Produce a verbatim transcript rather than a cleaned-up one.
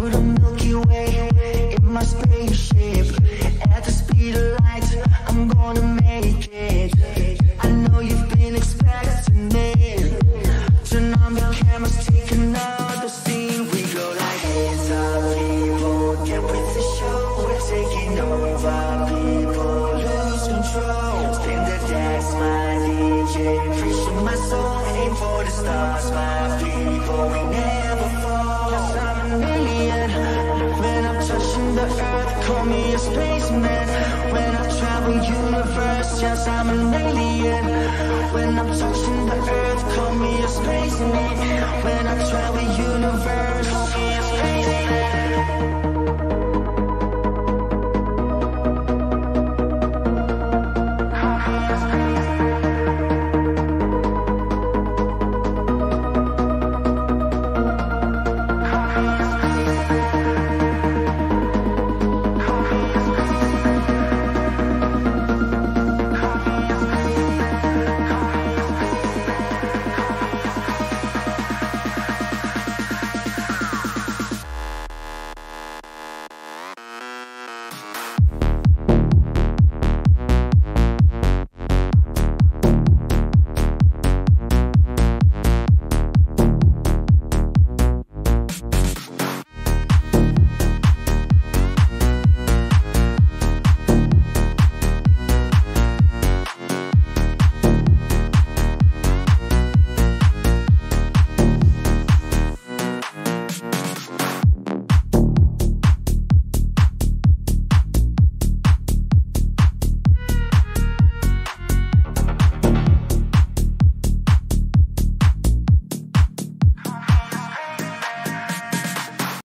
through the Milky Way in my spaceship. At the speed of light, I'm gonna make it. I know you've been expecting it. Turn on the cameras, take another scene. We go like this, our people. Get with the show, we're taking over. People lose control. Spin the decks, my D J. Preaching my soul, aim for the stars. My people, we never fall. Yes, I'm an alien. When I'm touching the earth, call me a spaceman. When I travel universe, yes, I'm an alien. When I'm touching the earth, call me a spaceman. When I travel universe, call me a